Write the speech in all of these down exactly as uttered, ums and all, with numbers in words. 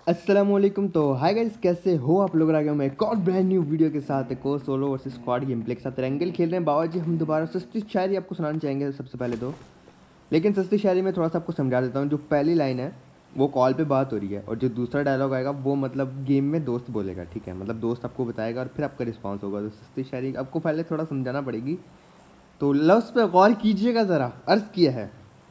अस्सलामुअलैकुम। तो hi guys, कैसे हो आप लोग? आ गया मैं एक और ब्रांड न्यू वीडियो के साथ, एक और solo versus squad game play के साथ रैंगल खेल रहे हैं। बाबा जी हम दोबारा सस्ती शायरी आपको सुनाना चाहेंगे सबसे पहले तो। लेकिन सस्ती शायरी में थोड़ा सा आपको समझा देता हूँ। जो पहली लाइन है वो कॉल पे बात हो रही है, और जो दूसरा डायलॉग आएगा वो मतलब गेम में दोस्त बोलेगा, ठीक है? मतलब दोस्त आपको बताएगा और फिर आपका रिस्पॉन्स होगा। तो सस्ती शायरी आपको पहले थोड़ा समझाना पड़ेगी, तो लफ्ज़ पे गौर कीजिएगा ज़रा। अर्ज़ किया है,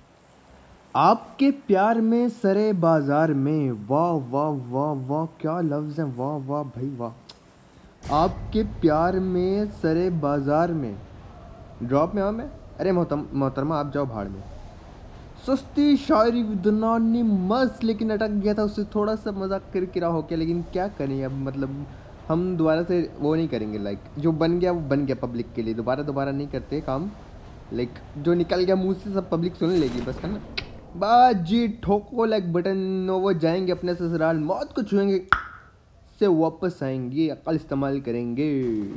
आपके प्यार में सरे बाजार में, वाह वाह वाह वाह, क्या लफ्ज़ हैं, वाह वाह भाई वाह। आपके प्यार में सरे बाजार में, ड्रॉप में, हाँ मैं, अरे मोहतम मोहतरमा आप जाओ भाड़ में। सस्ती शायरी विदनानी मस्त, लेकिन अटक गया था, उससे थोड़ा सा मजाक किरकिरा हो गया, लेकिन क्या करें अब। मतलब हम दोबारा से वो नहीं करेंगे। लाइक जो बन गया वो बन गया पब्लिक के लिए, दोबारा दोबारा नहीं करते काम। लाइक जो निकल गया मुंह से सब पब्लिक सुन लेगी बस, है ना? बाजी ठोको लाइक बटन, वो जाएंगे अपने ससुराल, मौत को छुएंगे से वापस आएंगे, अकल इस्तेमाल करेंगे।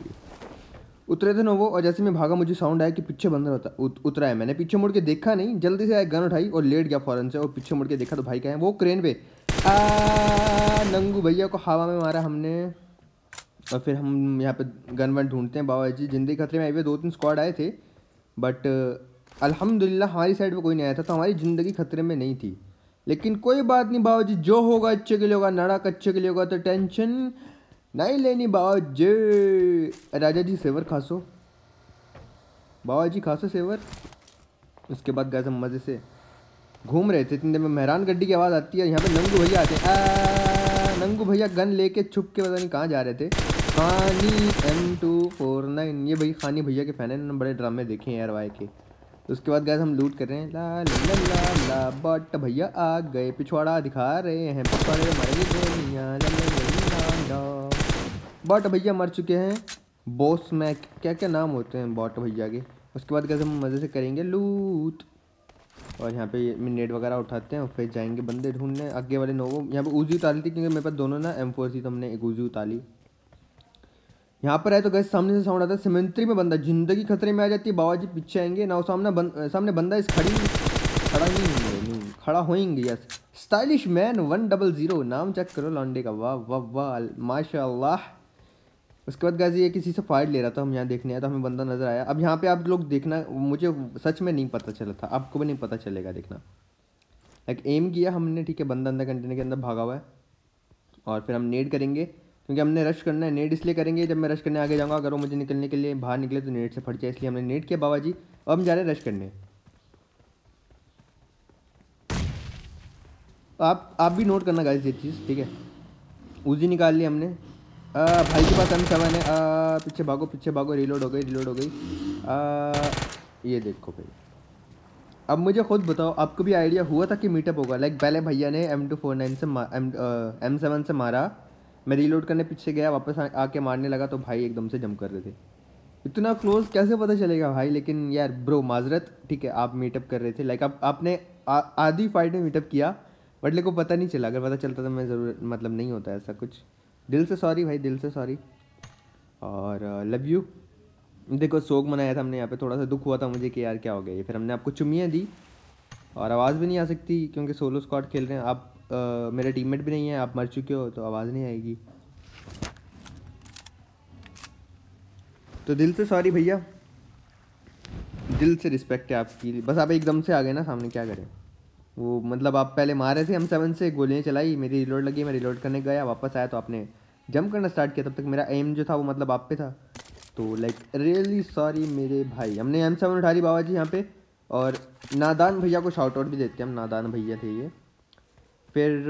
उतरे थे नोवो, और जैसे मैं भागा मुझे साउंड आया कि पीछे बंदर होता उत, उतरा है। मैंने पीछे मुड़ के देखा नहीं, जल्दी से गन उठाई और लेट गया फ़ौरन से, और पीछे मुड़ के देखा तो भाई क्या है वो क्रेन पे आ नंगू भैया को हवा में मारा हमने। और फिर हम यहाँ पे गन वन ढूंढते हैं। बाबा जी जिंदगी खतरे में आई हुई, दो तीन स्क्वाड आए थे, बट अल्हम्दुलिल्लाह हमारी साइड पे कोई नहीं आया था, तो हमारी ज़िंदगी खतरे में नहीं थी। लेकिन कोई बात नहीं बाबा जी, जो होगा अच्छे के लिए होगा, नाड़ा कच्चे के लिए होगा, तो टेंशन नहीं लेनी बाबा जी। राजा जी सेवर खासो, बाबा जी खासो सेवर। उसके बाद गए हम मज़े से घूम रहे थे, इतने देर में मेहरान गड्डी की आवाज़ आती है, यहाँ पे नंगू भैया आते हैं। आ, नंगू भैया गन लेके छुप के पता नहीं कहाँ जा रहे थे। खानी एम टू फोर नाइन, ये भाई खानी भैया के फैन है, बड़े ड्रामे देखे हैं यार वाई के। उसके बाद गए हम लूट कर रहे हैं, ला ला ला ला, बट भैया आ गए, पिछवाड़ा दिखा रहे हैं, पिछवाड़े मरेंगे दुनिया, ला ला ला ला ला। बट भैया मर चुके हैं, बॉस में क्या क्या नाम होते हैं बॉट भैया के। उसके बाद गए हम मज़े से करेंगे लूट, और यहाँ पे मिनट वगैरह उठाते हैं, और फिर जाएंगे बंदे ढूंढने। आगे वाले नोवो यहाँ पे उजी उतारी थी, क्योंकि मेरे पास दोनों ना एम फोर थी, तो हमने एक उजी उतारी। यहाँ पर है तो गैस सामने से साउंड आता है, सिमेंट्री में बंदा, जिंदगी खतरे में आ जाती है। बाबा जी पीछे आएंगे ना, सामने बंद, सामने बंदा इस खड़ी खड़ा नहीं होंगे, नहीं खड़ा होएंगे। Yes, stylish man one double zero, नाम चेक करो लॉन्डे का, वाह वाह वाह माशाल्लाह। उसके बाद गाजी ये किसी से फाइट ले रहा था, हम यहाँ देखने आया तो हमें बंदा नज़र आया। अब यहाँ पे आप लोग देखना, मुझे सच में नहीं पता चला था, आपको भी नहीं पता चलेगा, देखना। लाइक एम किया हमने, ठीक है, बंदा अंदर कंटेनर के अंदर भागा हुआ है, और फिर हम नेड करेंगे, क्योंकि हमने रश करना है। नेड इसलिए करेंगे जब मैं रश करने आगे जाऊँगा, अगर वो मुझे निकलने के लिए बाहर निकले तो नेड से फट जाए, इसलिए हमने नेड किया बाबा जी। अब हम जा रहे हैं रश करने। आप आप भी नोट करना गाइस ये चीज़, ठीक है? उजी निकाल ली हमने। आ, भाई के पास एम सेवन है। आ, पीछे भागो पीछे भागो, रिलोड हो गई रिलोड हो गई। आ, ये देखो भाई, अब मुझे खुद बताओ, आपको भी आइडिया हुआ था कि मीटअप होगा? लाइक पहले भैया ने एम टू फोर नाइन से एम एम सेवन से मारा, मैं रीलोड करने पीछे गया, वापस आ, आके मारने लगा, तो भाई एकदम से जंप कर रहे थे। इतना क्लोज कैसे पता चलेगा भाई? लेकिन यार ब्रो माजरत, ठीक है, आप मीटअप कर रहे थे, लाइक आप आपने आ, आधी फाइट में मीटअप किया, बट लेको पता नहीं चला। अगर पता चलता तो मैं ज़रूर, मतलब नहीं होता ऐसा कुछ। दिल से सॉरी भाई, दिल से सॉरी, और लव यू। देखो शोक मनाया था हमने यहाँ पे, थोड़ा सा दुख हुआ था मुझे कि यार क्या हो गया ये, फिर हमने आपको चुम्मियाँ दी, और आवाज़ भी नहीं आ सकती क्योंकि सोलो स्क्वाड खेल रहे हैं आप। आ, मेरे टीममेट भी नहीं है, आप मर चुके हो, तो आवाज़ नहीं आएगी। तो दिल से सॉरी भैया, दिल से रिस्पेक्ट है आपकी, बस आप एकदम से आ गए ना सामने, क्या करें। वो मतलब आप पहले मारे थे हम सेवन से, गोलियाँ चलाई, मेरी रिलोड लगी, मैं रिलोड करने गया, वापस आया तो आपने जंप करना स्टार्ट किया, तब तक मेरा एम जो था वो मतलब आप पे था। तो लाइक रियली सॉरी मेरे भाई। हमने एम सेवन उठा ली बाबा जी यहाँ पे, और नादान भैया को शाउट आउट भी देते हैं हम, नादान भैया थे ये। फिर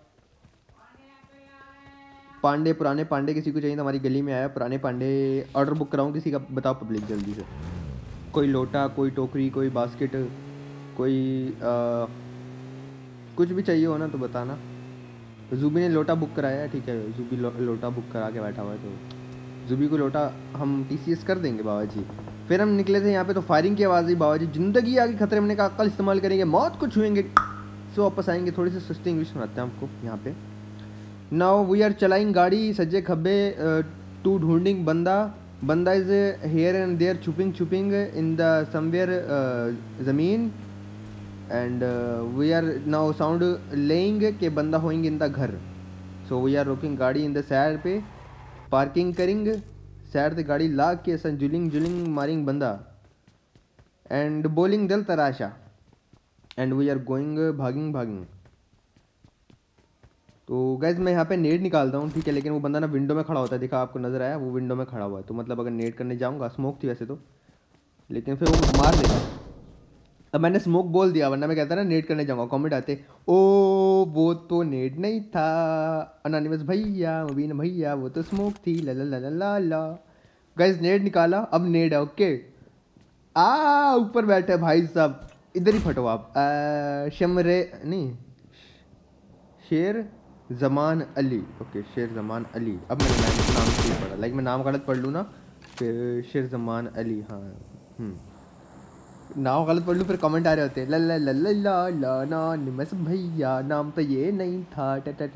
पांडे, पुराने पांडे किसी को चाहिए तो हमारी गली में आया, पुराने पांडे ऑर्डर बुक कराऊँ किसी का, बताओ पब्लिक जल्दी से। कोई लोटा, कोई टोकरी, कोई बास्केट, कोई आ, कुछ भी चाहिए हो ना तो बताना। जूबी ने लोटा बुक कराया है, ठीक है, जूबी लो, लोटा बुक करा के बैठा हुआ है, तो जूबी को लोटा हम टी सी एस कर देंगे बाबा जी। फिर हम निकले थे यहाँ पे, तो फायरिंग की आवाज़ आई, बाबा जी जिंदगी आगे खतरे में, का अक्ल इस्तेमाल करेंगे, मौत को छुएंगे सो वापस आएंगे। थोड़ी सी सस्ती इंग्लिश सुनाते हैं आपको यहाँ पे। नाउ वी आर चलाइंग गाड़ी सज्जे खब्बे टू ढूंढिंग बंदा, बंदा इज हेयर एंड देयर छुपिंग छुपिंग इन द समवेयर ज़मीन, and we are now sound लेइंग के बंदा होइंग इन द घर। सो वी आर रोकिंग गाड़ी इन द सैड पे, पार्किंग करेंगे सैड से गाड़ी ला के ऐसा जुलिंग जुलिंग मारिंग बंदा एंड बोलिंग दिल तराशा एंड वी आर गोइंग भागिंग भागिंग। तो गैस मैं यहाँ पे नेट निकालता हूँ, ठीक है, लेकिन वो बंदा ना विंडो में खड़ा होता है, देखा आपको नजर आया, वो विंडो में खड़ा हुआ है, तो मतलब अगर नेट करने जाऊँगा, स्मोक थी वैसे तो, लेकिन फिर वो मार देगा। अब मैंने स्मोक बोल दिया, वरना मैं कहता ना नेट करने जाऊँगा, कमेंट आते ओ वो तो नेट नहीं था अनोनिमस भैया, मुबीन भैया, वो तो स्मोक थी, ला ला ला ला ला ला। गैस नेट निकाला, अब नेट है, ओके। आ ऊपर बैठे भाई साहब, इधर ही फटो आप। शमरे नहीं, शेर जमान अली, ओके शेर जमान अली। अब मैंने नाम सही पढ़ा, लाइक मैं नाम गलत पढ़ लूँ ना फिर शेर जमान अली, हाँ नाम गलत पढ़ लूँ फिर कमेंट आ रहे होते हैं ला ला ला ला ला ला अनोनिमस भैया, नाम तो ये नहीं था,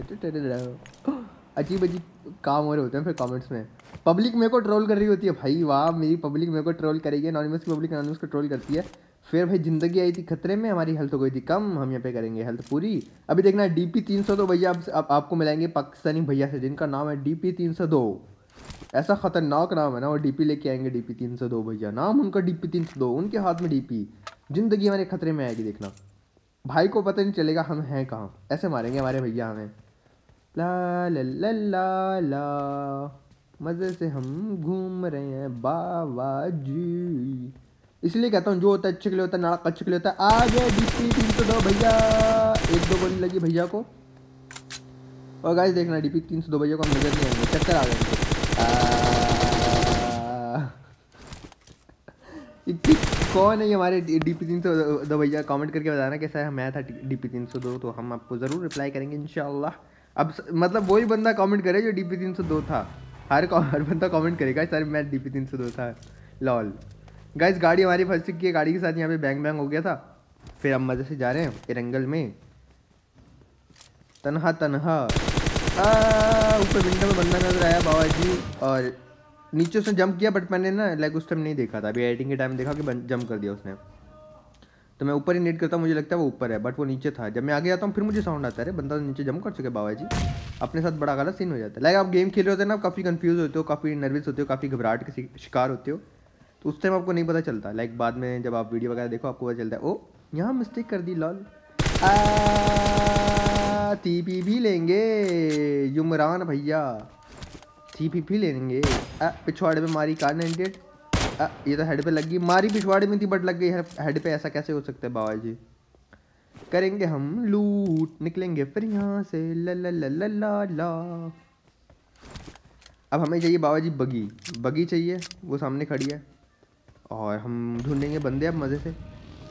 अजीब अजीब काम हो रहे होते हैं फिर कमेंट्स में। पब्लिक मेरे को ट्रोल कर रही होती है भाई, वाह मेरी पब्लिक मेरे को ट्रोल करेगी, अनोनिमस की पब्लिक अनोनिमस को ट्रोल करती है। फिर भाई ज़िंदगी आई थी खतरे में, हमारी हेल्थ हो गई थी कम, हम यहाँ पे करेंगे हेल्थ पूरी। अभी देखना डी पी तीन सौ दो भैया आप, आप, आपको मिलाएंगे पाकिस्तानी भैया से जिनका नाम है डी पी तीन सौ दो। ऐसा खतरनाक नाम है ना, वो डी पी लेके आएंगे डी पी तीन सौ दो भैया, नाम उनका डी पी तीन सौ दो, उनके हाथ में डी पी, ज़िंदगी हमारे खतरे में आएगी देखना, भाई को पता नहीं चलेगा हम हैं कहाँ, ऐसे मारेंगे हमारे भैया हमें। ला ला ला ला ला मज़े से हम घूम रहे हैं बाबा जी। इसलिए कहता हूँ जो होता है अच्छे के लिए होता है, नाड़क अच्छे के लिए होता है। आ गए डी पी तीन सौ दो भैया, एक दो गोली लगी भैया को। और गाइस देखना डी पी तीन सौ दो भैया को हम नजर नहीं आएंगे, चक्कर आ गए इतनी। कौन है ये हमारे डी पी तीन सौ दो भैया, कमेंट करके बताना कैसा है मैं था डी पी तीन सौ दो, तो हम आपको ज़रूर रिप्लाई करेंगे इंशाल्लाह। अब मतलब वही बंदा कमेंट करे जो डी पी तीन सौ दो था, हर हर बंदा कमेंट करेगा सर मैं डी पी तीन सौ दो था, लॉल। गाइस गाड़ी हमारी फंस चुकी है, गाड़ी के साथ यहाँ पे बैंग बैंग हो गया था। फिर हम मज़े से जा रहे हैं एरंगल में, तनहा तनहा। ऊपर विंडो में बंदा नजर आया बाबा जी, और नीचे उसने जंप किया, बट मैंने ना लाइक उस टाइम नहीं देखा था, अभी एडिटिंग के टाइम देखा कि जंप कर दिया उसने, तो मैं ऊपर ही नेट करता हूँ, मुझे लगता है वो ऊपर है, बट वो नीचे था। जब मैं आगे आता हूँ फिर मुझे साउंड आता है, बंदा नीचे जंप कर चुके बाबा जी, अपने साथ बड़ा गलत सीन हो जाता है। लाइक आप गेम खेल रहे होते हैं ना, काफ़ी कंफ्यूज होते हो, काफ़ी नर्वस होते हो, काफ़ी घबराहट के शिकार होते हो, तो उस टाइम आपको नहीं पता चलता, लाइक बाद में जब आप वीडियो वगैरह देखो आपको पता चलता है ओ यहाँ मिस्टेक कर दी लॉल। टी पी भी लेंगे युमरान भैया, टी पी भी लेंगे। पिछवाड़े में मारी कार नाइनटी एट, ये तो हेड पे लग गई, मारी पिछवाड़े में थी बट लग गई हेड पे, ऐसा कैसे हो सकता है बाबा जी। करेंगे हम लूट, निकलेंगे फिर यहाँ से ला ला ला ला ला ला। अब हमें चाहिए बाबा जी बगी, बगी चाहिए, वो सामने खड़ी है, और हम ढूंढेंगे बंदे अब मज़े से।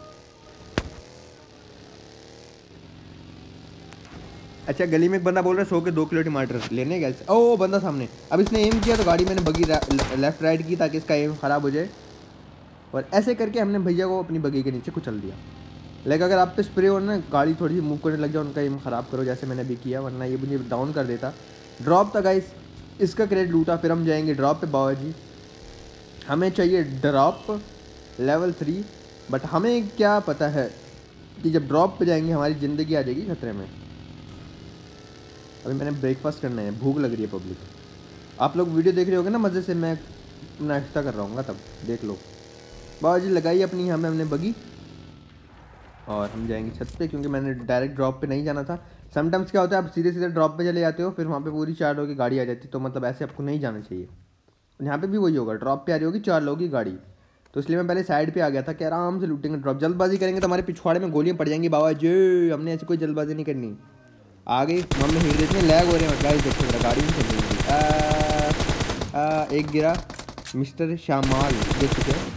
अच्छा गली में एक बंदा बोल रहा है सौ के दो किलो टमाटर लेने गए, ओ बंदा सामने। अब इसने एम किया तो गाड़ी मैंने बगी लेफ्ट राइट की ताकि इसका एम ख़राब हो जाए, और ऐसे करके हमने भैया को अपनी बगी के नीचे कुचल दिया। लेकिन अगर आप पे स्प्रे हो ना, गाड़ी थोड़ी सी मूव करने लग जाए, उनका एम ख़राब करो जैसे मैंने अभी किया, वरना ये मुझे डाउन कर देता। ड्रॉप था गाइस, इसका क्रेडिट लूटा, फिर हम जाएंगे ड्रॉप पे बाबा जी। हमें चाहिए ड्रॉप लेवल थ्री, बट हमें क्या पता है कि जब ड्रॉप पे जाएंगे हमारी ज़िंदगी आ जाएगी खतरे में। अभी मैंने ब्रेकफास्ट करना है, भूख लग रही है पब्लिक। आप लोग वीडियो देख रहे होगे ना मज़े से, मैं नाश्ता कर रहा हूँ तब देख लो। बाबा जी लगाई अपनी यहाँ में हमने बगी, और हम जाएंगे छत पे, क्योंकि मैंने डायरेक्ट ड्रॉप पे नहीं जाना था। समटाइम्स क्या होता है आप सीधे सीधे ड्रॉप पे चले जाते हो, फिर वहाँ पे पूरी चार लोगों की गाड़ी आ जाती है, तो मतलब ऐसे आपको नहीं जाना चाहिए। यहाँ पे भी वही होगा, ड्रॉप पे आ रही होगी चार लोगों की गाड़ी, तो इसलिए मैं पहले साइड पे आ गया था कि आराम से लूटेंगे ड्रॉप। जल्दबाजी करेंगे तो हमारे पिछवाड़े में गोलियाँ पड़ जाएंगी बाबा जी, हमने ऐसी कोई जल्दबाजी नहीं करनी। आगे मम्मी हिट देती हैं, लैग हो रहे हैं गाइस, देखो मेरा गाड़ी नहीं चल रही। एक गिरा मिस्टर शामाल देख चुके हैं,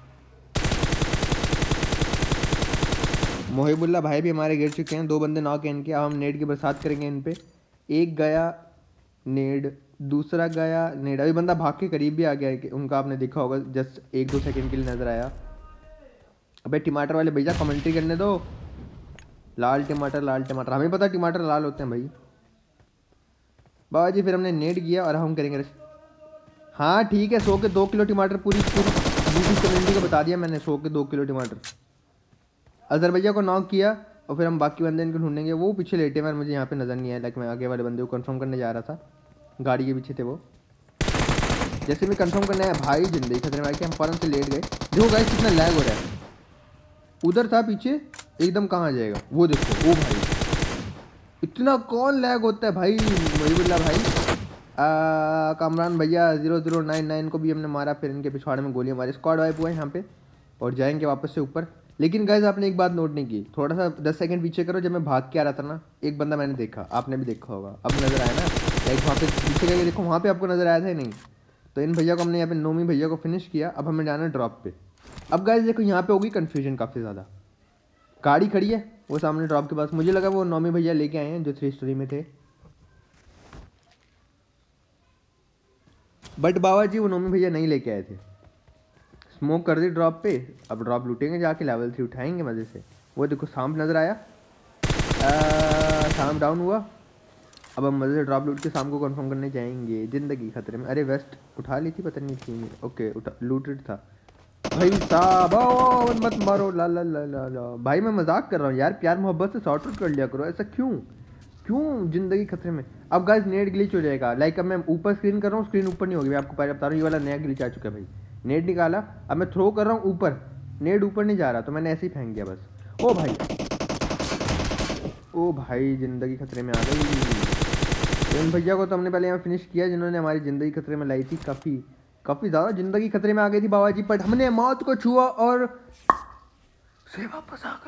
मोहिबुल्ला भाई भी हमारे गिर चुके हैं, दो बंदे नॉक हैं इनके। अब हम नेड की बरसात करेंगे इन पे। एक गया नेड, दूसरा गया नेड, अभी बंदा भाग के करीब भी आ गया है, उनका आपने देखा होगा, जस्ट एक दो सेकंड के लिए नजर आया। अबे टमाटर वाले भैया कमेंट्री करने दो, लाल टमाटर लाल टमाटर, हमें पता टमाटर लाल होते हैं भाई। बाबा जी फिर हमने नेट किया और हम करेंगे रश। हाँ ठीक है, सौ के दो किलो टमाटर, पूरी पूरी यूट्यूब कम्युनिटी को बता दिया मैंने, सौ के दो किलो टमाटर। अजहर भैया को नॉक किया, और फिर हम बाकी बंदे इनको ढूंढेंगे। वो पीछे लेटे हुए मुझे यहाँ पे नज़र नहीं आया, लाइक मैं आगे वाले बंदे को कंफर्म करने जा रहा था, गाड़ी के पीछे थे वो। जैसे मैं कंफर्म करने आया भाई जिंदगी खतरे में आके हम फौरन से लेट गए। देखो गाइस कितना लैग हो रहा है, उधर था पीछे एकदम, कहाँ जाएगा वो देखो। ओ भाई इतना कौन लैग होता है भाई। मुहिबुल्ला भाई, कामरान भैया जीरो जीरो नाइन नाइन को भी हमने मारा, फिर इनके पिछवाड़े में गोलियां मारी, स्क्वाड वाइप हुआ है यहाँ पे और जाएंगे वापस से ऊपर। लेकिन गाइस आपने एक बात नोट नहीं की, थोड़ा सा दस सेकंड पीछे करो, जब मैं भाग के आ रहा था ना एक बंदा मैंने देखा, आपने भी देखा होगा, अब नज़र आया ना, लाइक वहाँ पे पीछे करके देखो, वहाँ पे आपको नज़र आया था ही नहीं। तो इन भैया को हमने यहाँ पे नोमी भैया को फिनिश किया, अब हमें जाना है ड्रॉप पे। अब गाइस देखो यहाँ पे होगी कन्फ्यूजन काफ़ी ज़्यादा, गाड़ी खड़ी है वो सामने ड्रॉप के पास, मुझे लगा वो नौमी भैया लेके आए हैं जो थ्री स्टोरी में थे, बट बाबा जी वो नौमी भैया नहीं लेके आए थे। स्मोक कर दी ड्रॉप पे, अब ड्रॉप लूटेंगे जाके, लेवल थ्री उठाएंगे मज़े से। वो देखो सांप नज़र आया, सांप डाउन हुआ, अब हम मज़े से ड्रॉप लूट के शाम को कंफर्म करने जाएंगे। ज़िंदगी खतरे में, अरे वेस्ट उठा ली थी पता नहीं थी, ओके उठा लूटेड था भाई साहब। मत मारो ला ला ला ला ला भाई, मैं मजाक कर रहा हूँ यार, प्यार मोहब्बत से सॉर्ट आउट कर लिया करो, ऐसा क्यों क्यों ज़िंदगी खतरे में। अब गाइस नेट ग्लिच हो जाएगा, लाइक अब मैं ऊपर स्क्रीन कर रहा हूँ, स्क्रीन ऊपर नहीं होगी, मैं आपको पहले बता रहा हूँ, ये वाला नया ग्लिच आ चुका है भाई। नेट निकाला, अब मैं थ्रो कर रहा हूँ ऊपर, नेट ऊपर नहीं जा रहा, तो मैंने ऐसे ही फेंक दिया बस। ओ भाई ओ भाई ज़िंदगी खतरे में आ गई। इन भैया को तो हमने पहले यहाँ फिनिश किया जिन्होंने हमारी ज़िंदगी खतरे में लाई थी, काफ़ी काफ़ी ज़्यादा ज़िंदगी खतरे में आ गई थी बाबा जी, बट हमने मौत को छुआ और से वापस आ गए।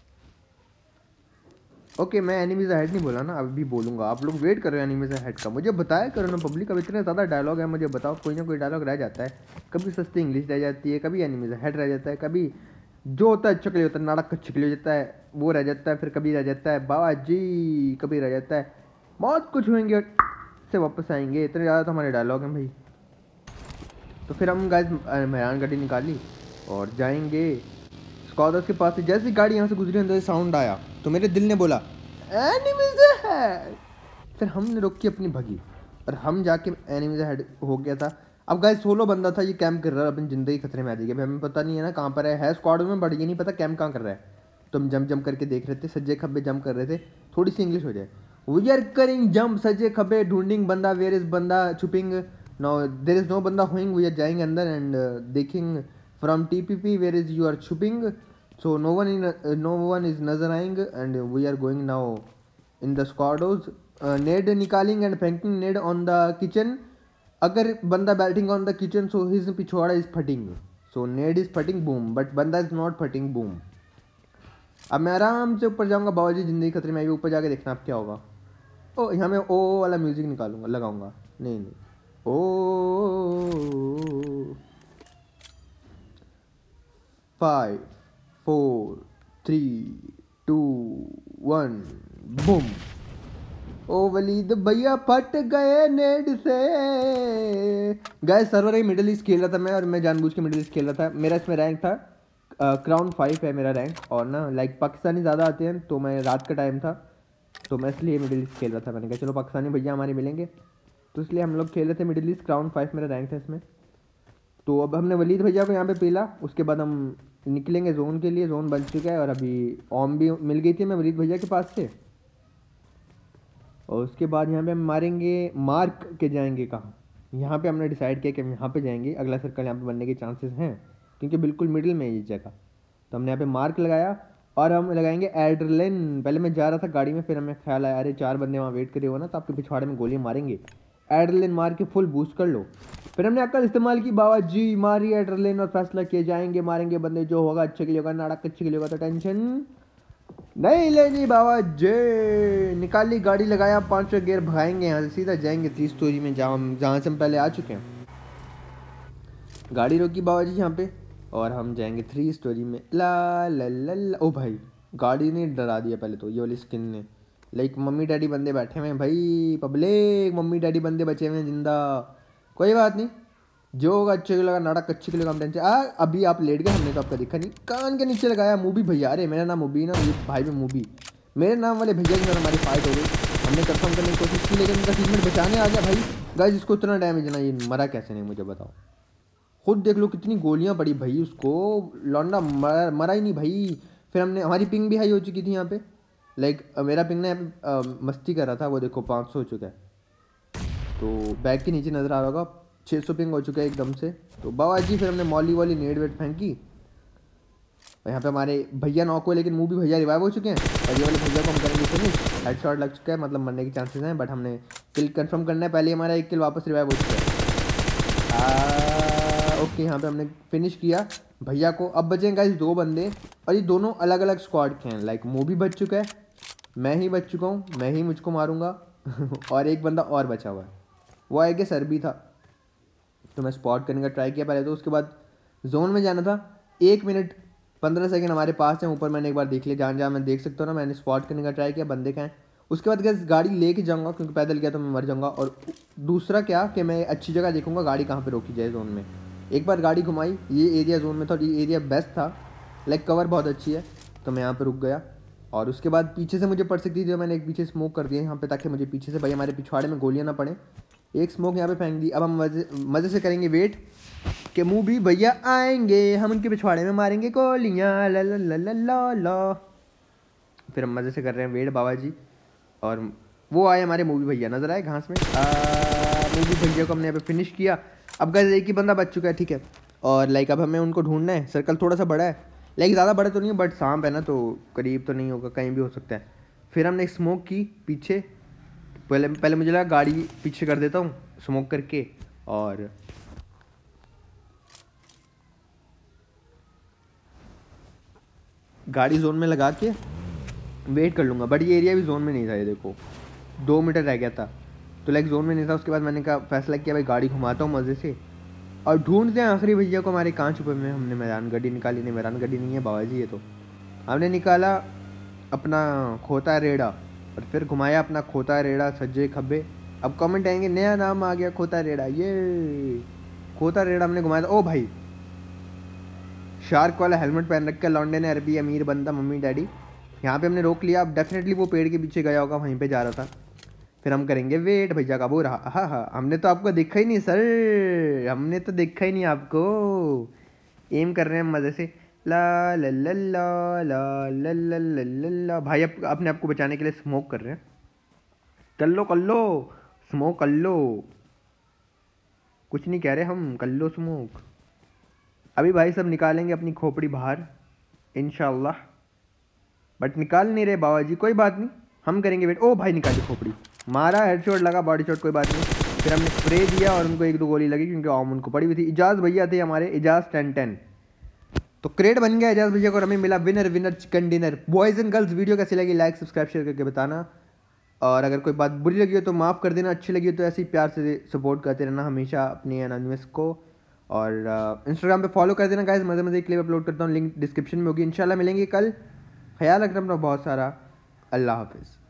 ओके मैं एनिमीज हेड नहीं बोला ना, अभी बोलूँगा, आप लोग वेट करो एनिमीज हेड का, मुझे बताया करो ना पब्लिक। अब इतने ज़्यादा डायलॉग है, मुझे बताओ, कोई ना कोई डायलॉग रह जाता है, कभी सस्ती इंग्लिश रह जाती है, कभी एनिमीज हेड रह जाता है, कभी जो होता है अच्छा के लिए होता है, नाटक अच्छा के लिए हो जाता है वो रह जाता है, फिर कभी रह जाता है बाबा जी, कभी रह जाता है मौत को छुएंगे से वापस आएंगे। इतने ज़्यादा तो हमारे डायलॉग हैं भाई। तो फिर हम गाइस मेहरान गाड़ी निकाली और जाएंगे स्क्वाडर्स के पास से। जैसी गाड़ी यहाँ से गुजरी अंदर से साउंड आया तो मेरे दिल ने बोला एनिमीज हेड, फिर हमने रोक के अपनी भगी और हम जाके एनिमीज हेड हो गया था। अब गाइस सोलो बंदा था, ये कैंप कर रहा है, अपनी ज़िंदगी खतरे में आ जाएगी। हमें पता नहीं है ना कहाँ पर है, है स्क्वाड में, बट ये नहीं पता कैंप कहाँ कर रहा है। तो हम जंप जंप करके देख रहे थे, सज्जे खब्बे जंप कर रहे थे, थोड़ी सी इंग्लिश हो जाए, वी आर करिंग जंप सज्जे खब्बे ढूंढिंग बंदा, वेयर इज बंदा छुपिंग, नो देर इज नो बंदा हुइंग, वी आर जाइंग अंदर एंड देखेंग from T P P where is you are छुपिंग, so no one in no one is नजर आइंग and we are going now in the shadows, nade निकालिंग एंड फेंकिंग नेड ऑन द किचन, अगर बंदा batting on the kitchen so his पिछवाड़ा is फटिंग, सो नेड इज फटिंग बूम, बट बंदा इज नॉट फटिंग बूम। अब मैं आराम से ऊपर जाऊंगा, बाबा जी ज़िंदगी खतरे में आई, ऊपर जाके देखना अब क्या होगा। ओ यहाँ मैं ओ वाला म्यूजिक निकालूंगा, लगाऊंगा, नहीं नहीं ओ, five four three two one boom. ओ वलीद भैया फट गए नेड से। गाइस सर्वर ही मिडिल ईस्ट खेल रहा था मैं, और मैं जानबूझ के मिडिल ईस्ट खेल रहा था। मेरा इसमें रैंक था क्राउन फाइव है मेरा रैंक, और ना लाइक पाकिस्तानी ज़्यादा आते हैं, तो मैं रात का टाइम था तो मैं इसलिए मिडिल ईस्ट खेल रहा था। मैंने कहा चलो पाकिस्तानी भैया हमारे मिलेंगे, तो इसलिए हम लोग खेल रहे थे मिडिल ईस्ट। क्राउन फाइव मेरा रैंक था इसमें। तो अब हमने वलीद भैया को यहाँ पे पीला, उसके बाद हम निकलेंगे जोन के लिए, जोन बन चुका है, और अभी ओम भी मिल गई थी मैं वलीद भैया के पास से। और उसके बाद यहाँ पे हम मारेंगे मार्क के, जाएंगे कहाँ, यहाँ पे हमने डिसाइड किया कि हम यहाँ पे जाएंगे, अगला सर्कल यहाँ पे बनने के चांसेस हैं क्योंकि बिल्कुल मिडिल में है ये जगह। तो हमने यहाँ पे मार्क लगाया और हम लगाएंगे एड्रेलिन। पहले मैं जा रहा था गाड़ी में, फिर हमें ख्याल आया अरे चार बंदे वहाँ वेट करे हो ना, तो आपके पिछवाड़े में गोली मारेंगे, एड्रेलिन मार के फुल बूस्ट कर लो। फिर हमने अक्ल इस्तेमाल की, बाबा जी मारी एड्रेलिन और फैसला किए जाएंगे मारेंगे बंदे, जो होगा अच्छे के लिए होगा, नाटक अच्छे के लिए होगा, तो टेंशन नहीं लेनी बाबा जे। निकाली गाड़ी, लगाया पाँच सौ गियर, भगाएंगे यहाँ से, सीधा जाएंगे थ्री स्टोरी में जहाँ जहाँ से हम पहले आ चुके हैं। गाड़ी रोकी बाबा जी यहाँ पे और हम जाएंगे थ्री स्टोरी में। ला ला ला ला। ओ भाई गाड़ी ने डरा दिया पहले तो, ये वाली स्किन ने, लाइक मम्मी डैडी बंदे बैठे हुए हैं भाई, पब्लिक मम्मी डैडी बंदे बचे हुए हैं जिंदा। कोई बात नहीं, जो होगा अच्छे के लगा, नाटक अच्छे के लिए, हम टेंशन। आ अभी आप लेट गए, हमने तो आपका दिखा नहीं, कान के नीचे लगाया मूवी भैया। अरे मेरा नाम मूवी ना, ये भाई में मूवी, मेरे नाम वाले भैया की हमारी फाइट हो गई, हमने कंफर्म करने की कोशिश की लेकिन उनका ट्रीटमेंट बचाने आ गया भाई। गाइस इसको इतना डैमेज ना, ये मरा कैसे नहीं मुझे बताओ, खुद देख लो कितनी गोलियां पड़ी भाई उसको, लौंडा मरा, मरा ही नहीं भाई। फिर हमने हमारी पिंग भी हाई हो चुकी थी यहाँ पे, लाइक मेरा पिंग ना यहाँ पे अ, मस्ती कर रहा था, वो देखो पाँच सौ हो चुका है। तो बैग के नीचे नज़र आ रहा होगा छः सौ पिंग हो चुका है एकदम से। तो बाबा जी फिर हमने मॉली वॉली नेट वेट फेंकी। और यहाँ पे हमारे भैया नॉक हुए, लेकिन मुँह भी भैया रिवाइव हो चुके हैं। और ये वाले भैया को हम करेंगे फिनिश। हेड शॉट लग चुका है, मतलब मरने के चांसेस हैं, बट हमने किल कंफर्म करना है। पहले हमारा एक किल वापस रिवाइव हो चुका है। ओके, यहाँ पे हमने फिनिश किया भैया को। अब बचे गाइस दो बंदे, और ये दोनों अलग अलग स्क्वाड के हैं। लाइक मुँह भी बच चुका है, मैं ही बच चुका हूँ, मैं ही मुझको मारूंगा और एक बंदा और बचा हुआ है, वो आएगा सर भी था। तो मैं स्पॉट करने का ट्राई किया पहले तो, उसके बाद जोन में जाना था। एक मिनट पंद्रह सेकंड हमारे पास है, ऊपर मैंने एक बार देख लिया, जहाँ जहाँ मैं देख सकता हूँ ना, मैंने स्पॉट करने का ट्राई किया, बंदे का है। उसके बाद गैस गाड़ी लेके जाऊँगा, क्योंकि पैदल गया तो मैं मर जाऊँगा। और दूसरा क्या कि मैं अच्छी जगह देखूँगा गाड़ी कहाँ पर रोकी जाए जोन में। एक बार गाड़ी घुमाई, ये एरिया जोन में था, ये एरिया बेस्ट था, लाइक कवर बहुत अच्छी है, तो मैं यहाँ पर रुक गया। और उसके बाद पीछे से मुझे पड़ सकती थी, तो मैंने एक पीछे स्मोक कर दिया यहाँ पे, ताकि मुझे पीछे से भाई हमारे पिछवाड़े में गोलियाँ ना पड़े। एक स्मोक यहाँ पे फेंक दी। अब हम मज़े मज़े से करेंगे वेट कि मुँह भी भैया आएंगे, हम उनके पिछवाड़े में मारेंगे गोलियाँ, ला ला ला ला ला ला। फिर हम मज़े से कर रहे हैं वेट बाबा जी, और वो आए हमारे मूवी भैया, नज़र आए घास में। मूवी भैया को हमने यहाँ पे फिनिश किया। अब गाइस एक ही बंदा बच चुका है, ठीक है। और लाइक अब हमें उनको ढूंढना है। सर्कल थोड़ा सा बड़ा है, लाइक ज़्यादा बड़ा तो नहीं है, बट सांप है ना, तो करीब तो नहीं होगा, कहीं भी हो सकता है। फिर हमने स्मोक की पीछे, पहले पहले मुझे लगा गाड़ी पीछे कर देता हूँ स्मोक करके, और गाड़ी जोन में लगा के वेट कर लूँगा। बट ये एरिया भी जोन में नहीं था, ये देखो दो मीटर रह गया था, तो लाइक जोन में नहीं था। उसके बाद मैंने कहा फैसला किया भाई गाड़ी घुमाता हूँ मज़े से, और ढूंढते हैं आखिरी भैया को। हमारे कहाँ छुपे में, हमने मैदान गाड़ी निकाली, नहीं मैदान गाड़ी नहीं है बाबा जी, ये तो हमने निकाला अपना खोता रेड़ा, और फिर घुमाया अपना खोता रेड़ा सज्जे खब्बे। अब कमेंट आएंगे नया नाम आ गया खोता रेड़ा, ये खोता रेड़ा हमने घुमाया था। ओ भाई शार्क वाला हेलमेट पहन रखा लौंडे ने, अरबी अमीर बंदा मम्मी डैडी। यहाँ पे हमने रोक लिया। अब डेफिनेटली वो पेड़ के पीछे गया होगा, वहीं पे जा रहा था। फिर हम करेंगे वेट, भैया का वो रहा। हाँ हाँ, हमने तो आपको देखा ही नहीं सर, हमने तो देखा ही नहीं आपको। एम कर रहे हैं मज़े से, ला ला ला ला ला ला ला ला ला ला। भाई अब अपने आप को बचाने के लिए स्मोक कर रहे हैं। कर लो कर लो स्मोक, कर लो, कुछ नहीं कह रहे हम, कर लो स्मोक। अभी भाई सब निकालेंगे अपनी खोपड़ी बाहर इंशाल्लाह, बट निकाल नहीं रहे बाबा जी, कोई बात नहीं, हम करेंगे वेट। ओ भाई निकाली खोपड़ी, मारा, हेडशॉट लगा, बॉडी शॉट, कोई बात नहीं। फिर हमने स्प्रे दिया और उनको एक दो गोली लगी, क्योंकि आम उनको पड़ी हुई थी। इजाज़ भैया थे हमारे, इजाज़ टेन टेन। तो क्रेड बन गया इजाज़ भैया को, और हमें मिला winner winner chicken dinner. Boys and girls video कैसी लगी लाइक सब्सक्राइब शेयर करके बताना, और अगर कोई बात बुरी लगी हो तो माफ़ कर देना, अच्छी लगी हो तो ऐसे ही प्यार से सपोर्ट करते रहना हमेशा अपने एनोनिमस को। और इंस्टाग्राम पे फॉलो कर देना गाइस, मज़े मज़े क्लिप अपलोड करता हूँ, लिंक डिस्क्रिप्शन में होगी। इंशाल्लाह मिलेंगे कल, ख्याल रखना अपना बहुत सारा, अल्लाह हाफिज़।